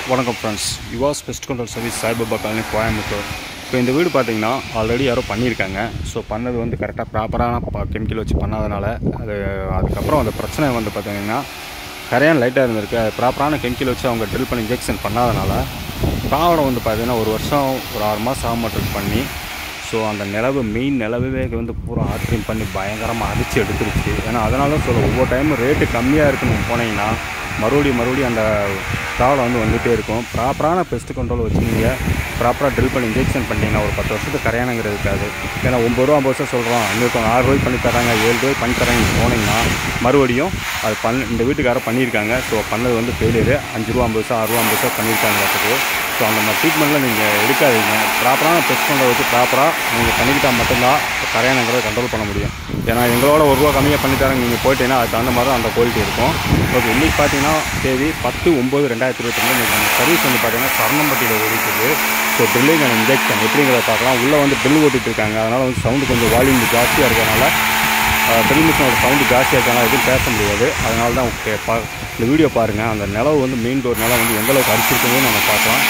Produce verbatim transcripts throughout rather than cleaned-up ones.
வணக்கம் friends, Yuvas pest control service Saibaba colony Coimbatore. இப்போ இந்த வீடு பார்த்தீங்கன்னா ஆல்ரெடி யாரோ பண்ணியிருக்காங்க. ஸோ பண்ணது வந்து கரெக்டாக ப்ராப்பரான கெமிக்கல் வச்சு பண்ணாதனால அது அதுக்கப்புறம் அந்த பிரச்சனை வந்து பார்த்திங்கன்னா கரையான் லைட்டாக இருந்திருக்கு. அது ப்ராப்பரான கெமிக்கல் வச்சு அவங்க ட்ரில் பண்ணி இன்ஜெக்ஷன் பண்ணாதனால ப்ராப்ளம் வந்து பார்த்திங்கன்னா ஒரு வருஷம் ஒரு ஆறு மாதம் ஆக மாட்டிருக்கு பண்ணி. ஸோ அந்த நிலவு மெயின் நிலவே வந்து பூரா ஆட்ரியம் பண்ணி பயங்கரமாக அடித்து எடுத்துருச்சு. ஏன்னா அதனால தான் சொல்ல ஒவ்வொரு டைமும் ரேட்டு கம்மியாக இருக்குன்னு போனீங்கன்னா மறுபடியும் மறுபடியும் அந்த ப்ராப்ளம் வந்து வந்துகிட்டே இருக்கும். ப்ராப்பரான பெஸ்ட் கண்ட்ரோல் வச்சு நீங்கள் ப்ராப்பராக ட்ரில் பண்ணி இன்ஜெக்ஷன் பண்ணிட்டீங்கன்னா ஒரு பத்து வருஷத்துக்கு கரையானங்கிறது இருக்காது. ஏன்னா ஒம்பது ரூபா ஐம்பது வருஷம் சொல்கிறோம், இன்னொருத்தவங்க ஆறு ரூபாய்க்கு பண்ணி தராங்க, ஏழு ரூபாய்க்கு பண்ணி தராங்க போனீங்கன்னா மறுபடியும் அது பண் இந்த வீட்டுக்காரர் பண்ணியிருக்காங்க. ஸோ பண்ணது வந்து ஃபெயிலியரு. அஞ்சு ரூபா ஐம்பது வருஷம் ஆறு ரூபா ஐம்பது வருஷம் பண்ணியிருக்காங்க. ஸோ அந்த மாதிரி ட்ரீட்மெண்ட்டில் நீங்கள் எடுக்காதீங்க. ப்ராப்பரான பெஸ்ட் கண்ட்ரோல் வச்சு ப்ராப்பராக நீங்கள் பண்ணிக்கிட்டால் மட்டும்தான் கரையானங்கிறத கண்ட்ரோல் பண்ண முடியும். ஏன்னா எங்களோட ஒரு ரூபா கம்மியாக பண்ணித்தராங்க நீங்கள் போயிட்டீங்கன்னா அதுக்கு தகுந்த மாதிரி தான் அந்த குவாலிட்டி இருக்கும். ஓகே, இன்றைக்கி பார்த்தீங்கன்னா தேதி பத்து ஒம்பது ரெண்டாயிரத்தி இருபத்தி ரெண்டு இன்றைக்கி நம்ம சர்வீஸ் வந்து பார்த்தீங்கன்னா சரணம்பட்டியில் ஓடிக்குது. ஸோ ட்ரில்லிங் அண்ட் இன்ஜெக்ஷன் எப்படிங்கிறத பார்க்கலாம். உள்ளே வந்து ட்ரில் ஓட்டிகிட்டு இருக்காங்க. அதனால் வந்து சவுண்டு கொஞ்சம் வால்யூம் ஜாஸ்தியாக இருக்கிறதுனால ட்ரில் மிஷினோட சவுண்டு ஜாஸ்தியாக இருக்கனால எதுவும் பேச முடியாது. அதனால தான் ஓகே பா இந்த வீடியோ பாருங்கள். அந்த நிலவு வந்து மெயின் டோர் நிலம் வந்து எந்தளவுக்கு அடிச்சிருக்குன்னு நம்ம பார்க்கலாம்.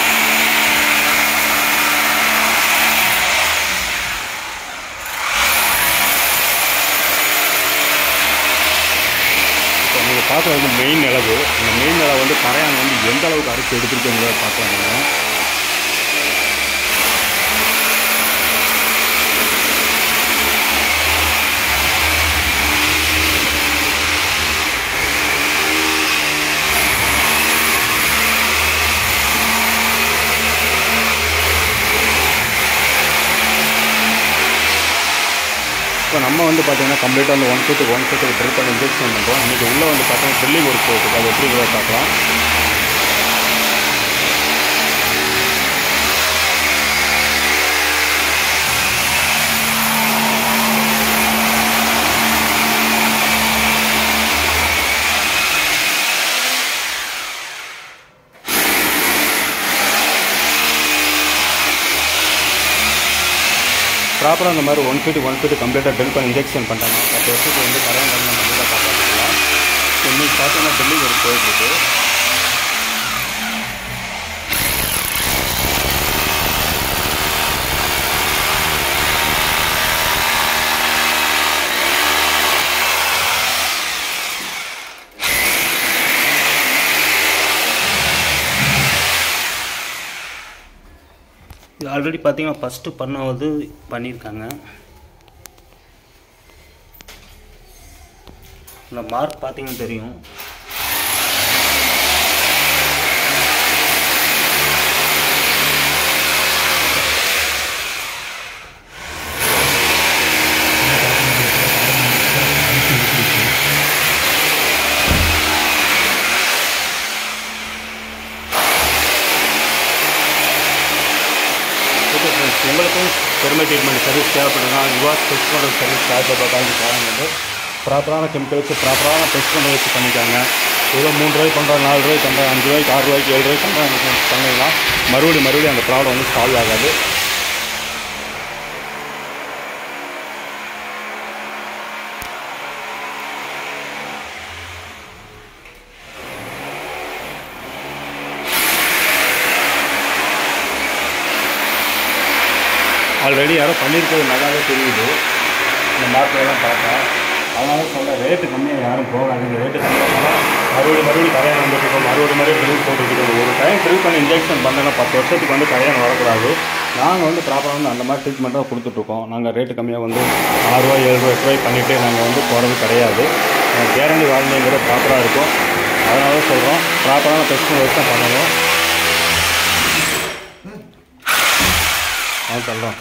நீங்கள் பார்க்குறது வந்து மெயின் நிலவு. இந்த மெயின் நிலவு வந்து கரையான் வந்து எந்த அளவுக்கு அரைச்சி எடுத்துருக்குங்கிறத பார்க்கலாம். இப்போ நம்ம வந்து பார்த்தீங்கன்னா கம்ப்ளீட்டாக வந்து ஒன் ஃபீட்டுக்கு ஒன் ஃபீட்டுக்கு ட்ரில் பண்ணி இன்ஜெக்ஷன் பண்ணுறோம். இன்றைக்கி உள்ளே வந்து பார்த்தீங்கன்னா ட்ரில்லிங் ஒர்க் போயிட்டு அது எப்படி கூட பார்க்கலாம். ப்ராப்பராக அந்த மாதிரி ஒன் ஃபீட்டு ஒன் ஃபீட்டு கம்ப்ளீட்டாக ட்ரில் பண்ணி இன்ஜெக்ஷன் பண்ணிட்டாங்க. பத்து வருஷத்துக்கு வந்து கரையான் பண்ணி நம்ம நல்லா காப்பாற்றிக்கலாம். ஸோ இன்றைக்கி பார்த்தீங்கன்னா ட்ரில்லிங் ஒரு போயிட்டுருக்கு. இது ஆல்ரெடி பார்த்தீங்கன்னா ஃபஸ்ட்டு பண்ணவது பண்ணியிருக்காங்க. இந்த மார்க் பார்த்தீங்கன்னா தெரியும். உங்களுக்கும் Termite ட்ரீட்மெண்ட் சர்வீஸ் தேவைப்படுதுன்னா Yuvas pest control service Saibaba colony வந்து ப்ராப்பரான கெமிக்கல் வச்சு ப்ராப்பரான பெஸ்ட் கண்ட்ரோல் வச்சு பண்ணிக்காங்க. ஏதோ மூணு ரூபாய்க்கு பண்ணுறோம், நாலு ரூபாய்க்கு பண்ணுறோம், அஞ்சு ரூபாய்க்கு ஆறு ரூபாய்க்கு ஏழு ரூபாய்க்கு பண்ணுறோம் பண்ணிங்கன்னா மறுபடியும் மறுபடியும் அந்த ப்ராப்ளம் வந்து சால்வ் ஆகாது. ஆல்ரெடி யாரோ பண்ணியிருக்கிறது நல்லாவே தெரியுது இந்த மார்க்கெல்லாம் பார்த்தா. அதனால சொல்ல ரேட்டு கம்மியாக யாரும் போகாதீங்க. ரேட்டு கம்மியாக போனால் மறுபடியும் மறுபடியும் கரையான் வந்துட்டு மறுபடியும் மறுபடியும் ட்ரில் போட்டுக்கிட்டு ஒரு டைம் ட்ரில் பண்ணி இன்ஜெக்ஷன் பண்ணோன்னா பத்து வருஷத்துக்கு வந்து கரையான் வரக்கூடாது. நாங்கள் வந்து ப்ராப்பராக வந்து அந்த மாதிரி ட்ரீட்மெண்ட்டாக கொடுத்துட்ருக்கோம். நாங்கள் ரேட்டு கம்மியாக வந்து ஆறு ரூபா ஏழு ரூபா எட்டு ரூபாய் பண்ணிவிட்டு நாங்கள் வந்து போகிறது கிடையாது. கேரண்டி வாரண்டிங்கிற ப்ராப்பராக இருக்கும். அதனால தான் சொல்கிறோம் ப்ராப்பரான பெஸ்ட் வச்சு தான் பண்ணணும். ஆ சொல்கிறோம்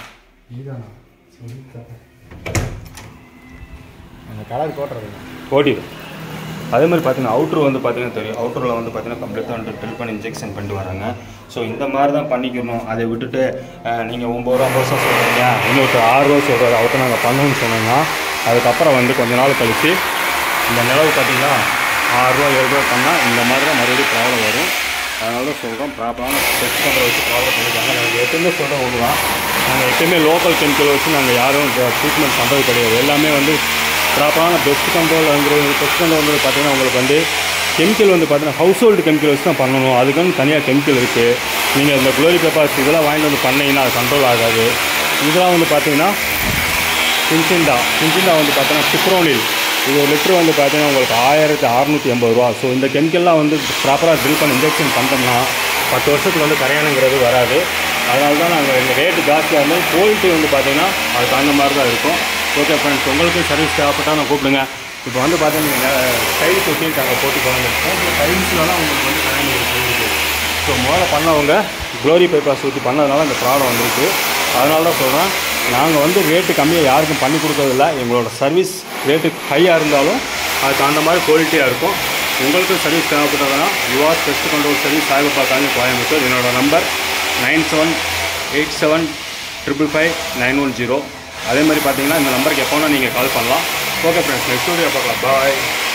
அந்த கலர் போட்டுறது ஓட்டிடும். அதே மாதிரி பார்த்தீங்கன்னா அவுட்ரு வந்து பார்த்தீங்கன்னா தெரியும். அவுட்டரில் வந்து பார்த்தீங்கன்னா கம்ப்ளீட்டாக வந்து ட்ரில் பண்ணி இன்ஜெக்ஷன் பண்ணிட்டு வராங்க. ஸோ இந்த மாதிரி தான் பண்ணிக்கணும். அதை விட்டுட்டு நீங்கள் ஒம்பது ரூபா ஐம்பது வருஷம் சொல்கிறீங்க, இன்னொரு ஆறு ரூபா சொல்கிறது அவர்கிட்ட நாங்கள் பண்ணணும்னு சொன்னோம்னா அதுக்கப்புறம் வந்து கொஞ்ச நாள் கழித்து இந்த நிலவு பார்த்தீங்கன்னா ஆறுரூவா ஏழு ரூபா பண்ணால் இந்த மாதிரி தான் மறுபடியும் ப்ராப்ளம் வரும். அதனால தான் சொல்கிறோம் ப்ராப்பரான டெஸ்ட் பண்ணுற வச்சு ப்ராப்ளம் பண்ணிக்காங்க. நாங்கள் எப்பவுமே சொல்கிற ஒன்று தான், நாங்கள் எப்பவுமே லோக்கல் கெமிக்கல் வச்சு நாங்கள் யாரும் ட்ரீட்மெண்ட் பண்ணுறது கிடையாது. எல்லாமே வந்து ப்ராப்பரான பெஸ்ட் கண்ட்ரோல்ங்கிறது பெஸ்ட் கண்ட்ரோல்ங்கிறது பார்த்தீங்கன்னா உங்களுக்கு வந்து கெமிக்கல் வந்து பார்த்தீங்கன்னா ஹவுஸ் ஹோல்டு கெமிக்கல் வச்சு தான் பண்ணணும். அதுக்குன்னு தனியாக கெமிக்கல் இருக்குது. நீங்கள் இந்த குளோரி பேப்பர்ஸ் இதெல்லாம் வாங்கிட்டு வந்து பண்ணிங்கன்னா அது கண்ட்ரோல் ஆகாது. இதெல்லாம் வந்து பார்த்தீங்கன்னா சின்சிண்டா சின்சிண்டா வந்து பார்த்தீங்கன்னா சிப்ரோனில் இது ஒரு லிட்டர் வந்து பார்த்தீங்கன்னா உங்களுக்கு ஆயிரத்தி அறநூற்றி எண்பது ரூபா. ஸோ இந்த கெமிக்கல்லாம் வந்து ப்ராப்பராக ட்ரில் பண்ணி இன்ஜெக்ஷன் பண்ணிட்டோம்னா பத்து வருஷத்துக்கு வந்து கரையானுங்கிறது வராது. அதனால தான் நாங்கள் இந்த ரேட்டு ஜாஸ்தியாக இருந்தாலும் குவாலிட்டி வந்து பார்த்தீங்கன்னா அது தகுந்த மாதிரி தான் இருக்கும். ஓகே ஃப்ரெண்ட்ஸ், உங்களுக்கு சர்வீஸ் தேவைப்பட்டால் நான் கூப்பிடுங்க. இப்போ வந்து பார்த்தீங்கன்னா டைல்ஸ் ஒட்டியிருக்காங்க போட்டு குழந்தைருக்கோம். ஸோ டைல்ஸ்லாம் உங்களுக்கு வந்து கரையான் இருக்குது. ஸோ முதல்ல பண்ணவங்க குளோரி பேப்பர்ஸ் ஊற்றி பண்ணதுனால இந்த ப்ராப்ளம் வந்துருக்கு. அதனால தான் சொல்கிறேன், நாங்கள் வந்து ரேட்டு கம்மியாக யாருக்கும் பண்ணி கொடுக்கறதில்ல. எங்களோட சர்வீஸ் ரேட்டு ஹையாக இருந்தாலும் அதுக்கு அந்த மாதிரி குவாலிட்டியாக இருக்கும். உங்களுக்கு சர்வீஸ் தேவைப்பட்டதுன்னா Yuvas pest control service Saibaba colony Coimbatore. என்னோட number nine seven eight seven triple five nine one zero. அதே மாதிரி பார்த்தீங்கன்னா இந்த நம்பருக்கு எப்போனா நீங்கள் கால் பண்ணலாம். ஓகே ஃப்ரெண்ட்ஸ், நெக்ஸ்ட் வீடியோ பார்க்கலாம். பாய்.